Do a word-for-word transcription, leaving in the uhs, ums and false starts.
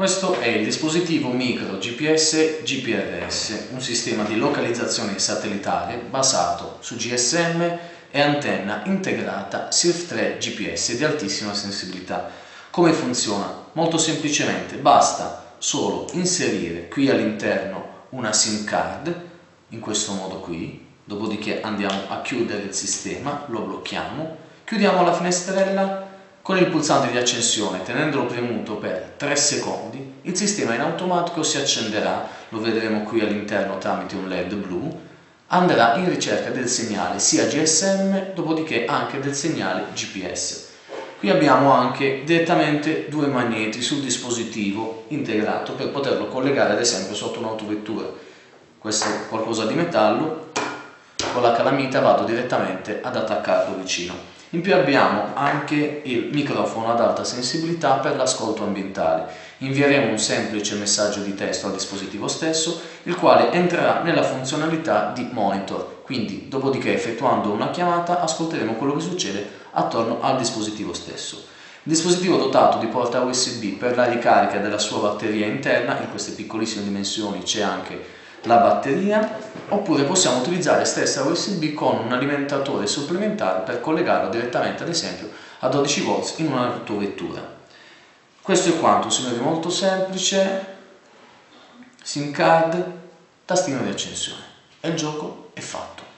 Questo è il dispositivo micro G P S G P R S, un sistema di localizzazione satellitare basato su G S M e antenna integrata S I R F tre G P S di altissima sensibilità. Come funziona? Molto semplicemente, basta solo inserire qui all'interno una SIM card, in questo modo qui, dopodiché andiamo a chiudere il sistema, lo blocchiamo, chiudiamo la finestrella. Con il pulsante di accensione, tenendolo premuto per tre secondi, il sistema in automatico si accenderà, lo vedremo qui all'interno tramite un L E D blu, andrà in ricerca del segnale sia G S M, dopodiché anche del segnale G P S. Qui abbiamo anche direttamente due magneti sul dispositivo integrato per poterlo collegare ad esempio sotto un'autovettura. Questo è qualcosa di metallo, con la calamita vado direttamente ad attaccarlo vicino. In più abbiamo anche il microfono ad alta sensibilità per l'ascolto ambientale. Invieremo un semplice messaggio di testo al dispositivo stesso, il quale entrerà nella funzionalità di monitor, quindi dopodiché effettuando una chiamata ascolteremo quello che succede attorno al dispositivo stesso. Il dispositivo dotato di porta U S B per la ricarica della sua batteria interna, in queste piccolissime dimensioni c'è anche la batteria, oppure possiamo utilizzare stessa U S B con un alimentatore supplementare per collegarlo direttamente ad esempio a dodici volt in un'autovettura. Questo è quanto, signori, molto semplice, SIM card, tastino di accensione e il gioco è fatto.